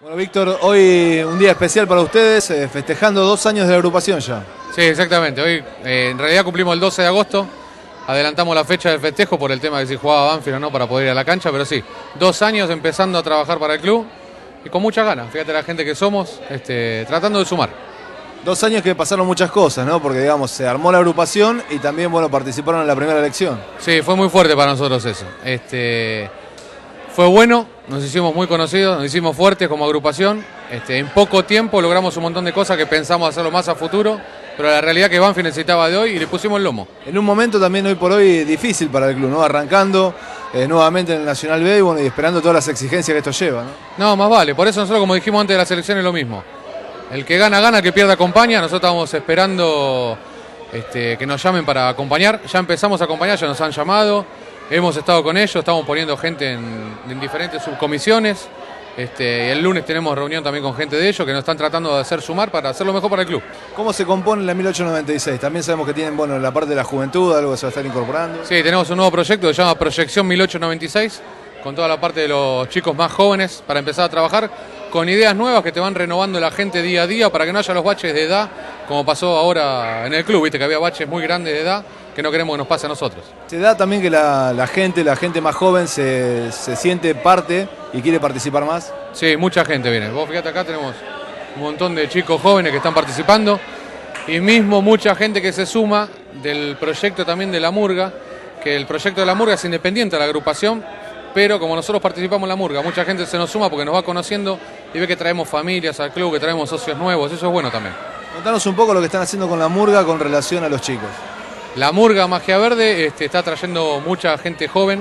Bueno, Víctor, hoy un día especial para ustedes, festejando 2 años de la agrupación ya. Sí, exactamente. Hoy en realidad cumplimos el 12 de agosto. Adelantamos la fecha del festejo por el tema de si jugaba Banfield o no para poder ir a la cancha, pero sí, 2 años empezando a trabajar para el club y con muchas ganas. Fíjate la gente que somos, tratando de sumar. 2 años que pasaron muchas cosas, ¿no? Porque, digamos, se armó la agrupación y también, bueno, participaron en la primera elección. Sí, fue muy fuerte para nosotros eso. Fue bueno, nos hicimos muy conocidos, nos hicimos fuertes como agrupación. En poco tiempo logramos un montón de cosas que pensamos hacerlo más a futuro, pero la realidad que Banfield necesitaba de hoy y le pusimos el lomo. En un momento también hoy por hoy difícil para el club, ¿no? Arrancando nuevamente en el Nacional B y, bueno, y esperando todas las exigencias que esto lleva, ¿no? No, más vale, por eso nosotros, como dijimos antes de la selección, es lo mismo. El que gana, gana, el que pierde, acompaña. Nosotros estábamos esperando que nos llamen para acompañar. Ya empezamos a acompañar, ya nos han llamado. Hemos estado con ellos, estamos poniendo gente en diferentes subcomisiones. El lunes tenemos reunión también con gente de ellos que nos están tratando de hacer sumar para hacerlo mejor para el club. ¿Cómo se compone la 1896? También sabemos que tienen, bueno, la parte de la juventud, algo que se va a estar incorporando. Sí, tenemos un nuevo proyecto que se llama Proyección 1896, con toda la parte de los chicos más jóvenes para empezar a trabajar con ideas nuevas que te van renovando la gente día a día para que no haya los baches de edad, como pasó ahora en el club, viste que había baches muy grandes de edad que no queremos que nos pase a nosotros. Se da también que la gente más joven se siente parte y quiere participar más. Sí, mucha gente viene. Vos fíjate, acá tenemos un montón de chicos jóvenes que están participando y mismo mucha gente que se suma del proyecto también de la Murga, que el proyecto de la Murga es independiente de la agrupación, pero como nosotros participamos en la Murga, mucha gente se nos suma porque nos va conociendo y ve que traemos familias al club, que traemos socios nuevos, eso es bueno también. Contanos un poco lo que están haciendo con la Murga con relación a los chicos. La Murga Magia Verde está trayendo mucha gente joven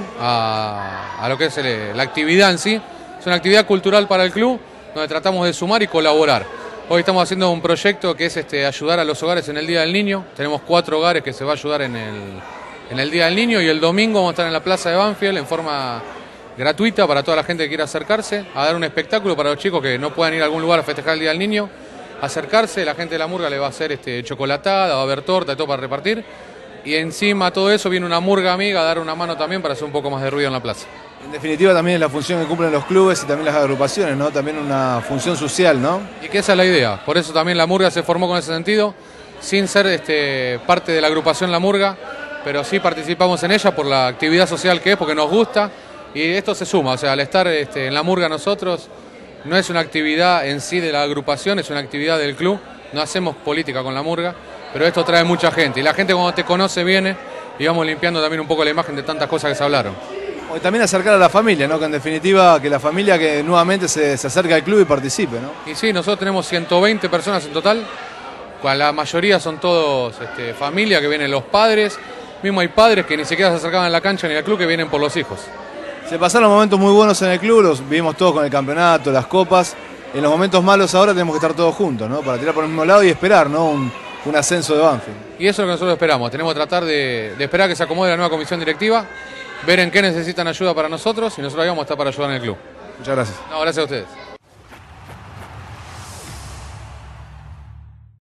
a lo que es la actividad en sí. Es una actividad cultural para el club donde tratamos de sumar y colaborar. Hoy estamos haciendo un proyecto que es ayudar a los hogares en el Día del Niño. Tenemos 4 hogares que se va a ayudar en el Día del Niño y el domingo vamos a estar en la Plaza de Banfield en forma gratuita para toda la gente que quiera acercarse a dar un espectáculo para los chicos que no puedan ir a algún lugar a festejar el Día del Niño. Acercarse, la gente de la Murga le va a hacer chocolatada, va a haber torta y todo para repartir. Y encima de todo eso viene una murga amiga a dar una mano también para hacer un poco más de ruido en la plaza. En definitiva también es la función que cumplen los clubes y también las agrupaciones, ¿no? También una función social, ¿no? Y que esa es la idea, por eso también la Murga se formó con ese sentido, sin ser parte de la agrupación La Murga, pero sí participamos en ella por la actividad social que es, porque nos gusta, y esto se suma, o sea, al estar en la Murga nosotros, no es una actividad en sí de la agrupación, es una actividad del club, no hacemos política con la Murga, pero esto trae mucha gente y la gente cuando te conoce viene y vamos limpiando también un poco la imagen de tantas cosas que se hablaron. O también acercar a la familia, ¿no? Que en definitiva que la familia que nuevamente se acerque al club y participe, ¿no? Y sí, nosotros tenemos 120 personas en total, la mayoría son todos familia, que vienen los padres, mismo hay padres que ni siquiera se acercaban a la cancha ni al club, que vienen por los hijos. Se pasaron momentos muy buenos en el club, los vivimos todos con el campeonato, las copas. En los momentos malos ahora tenemos que estar todos juntos, ¿no? Para tirar por el mismo lado y esperar, ¿no? Un ascenso de Banfield. Y eso es lo que nosotros esperamos. Tenemos que tratar de esperar que se acomode la nueva comisión directiva, ver en qué necesitan ayuda para nosotros y nosotros ahí vamos a estar para ayudar en el club. Muchas gracias. No, gracias a ustedes.